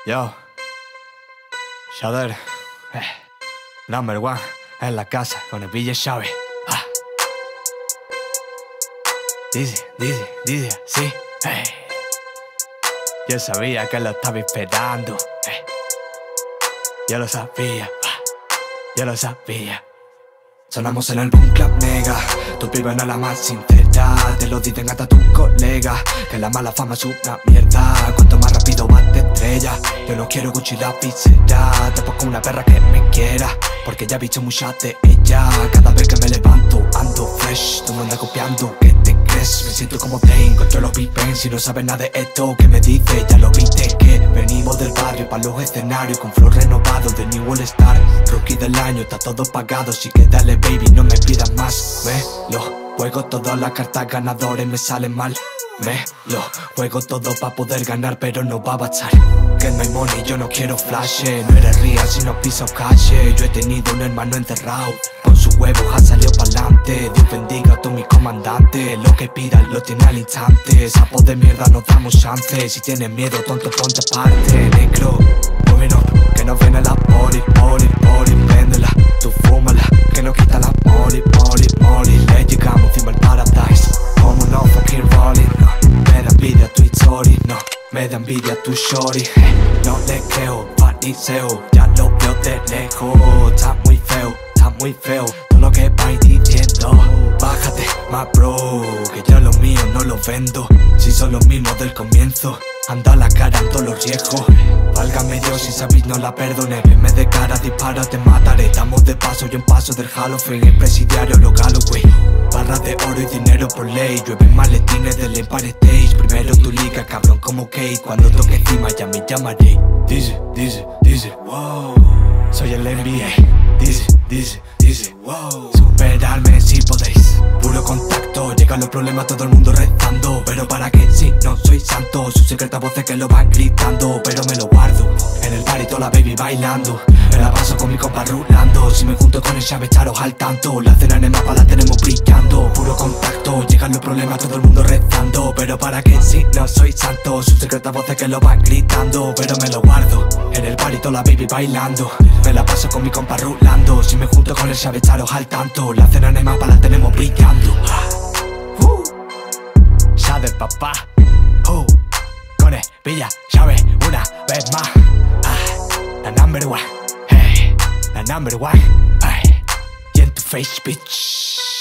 Yo, Shader, number one, en la casa con el Ville Chávez. Dice, sí. Yo sabía que lo estaba esperando. Yo lo sabía. Sonamos en el Boom Club Mega. Tu piba no es la más sincera. Te lo dicen hasta tus colegas, que la mala fama es una mierda. Cuanto más rápido vas de estrella. Yo no quiero Gucci la pizzería. Te pongo una perra que me quiera, porque ya he visto muchas de ella. Cada vez que me levanto ando fresh. Tú me andas copiando, ¿qué te crees? Me siento como Dane, controlo Big Ben. Si no sabes nada de esto, ¿qué me dices? Ya lo viste que venimos del barrio pa' los escenarios, con flow renovado de New All Star. Rookie del año, está todo pagado, así que dale baby, no me pidas más. Lo juego todas las cartas ganadores, me salen mal. Lo juego todo pa' poder ganar, pero no va a bastar. Get my money, yo no quiero flash. No eres real si no piso calle. Yo he tenido un hermano enterrado, con su huevo ha salido pa'lante. Dios bendiga a todos mis comandantes. Lo que pidan lo tiene al instante. Sapo de mierda, no damos chance. Si tienes miedo, tonto, ponte aparte. Negro, moving up, que no viene la poli. Véndela, tú fúmala, que no quita la mori. Le llegamos encima al paradise, como no fucking rolling. No, me da envidia tu historia, no, me da envidia tu shorty. No le creo, fariseo, ya lo veo de lejos. Está muy feo, todo lo que vais diciendo. Bájate, más bro, que yo lo mío no lo vendo. Si son los mismos del comienzo, anda la cara en todos los riesgos. Válgame Dios, si sabéis no la perdone. Venme de cara, dispara, te mataré. Estamos de paso y un paso del Halloween. El presidiario, los Galloway. Barras de oro y dinero por ley. Llueven maletines del Empire Stage. Primero tu liga, cabrón como Kate. Cuando toque encima ya me llamaré. Dice, wow, soy el NBA. Dice, wow, superarme si podéis. Puro contacto, llegan los problemas, todo el mundo rezando. Pero para qué si no soy santo. Sus secretas voces que lo van gritando, pero me lo guardo en el bar y toda la baby bailando. Me la paso con mi compa rulando. Si me junto con el Chávez, echaros al tanto. La cena en el mapa la tenemos brillando. Puro contacto, llegan los problemas, todo el mundo rezando. Pero para qué si no soy santo. Sus secretas voces que lo van gritando, pero me lo guardo en el bar y toda la baby bailando. Me la paso con mi compa rulando. Si me junto con el Chávez, echaros al tanto. La cena en el mapa la tenemos brillando. Shader, papá, con el Ville Chávez una vez más. La number one, hey, la number one, hey, y en tu face, bitch.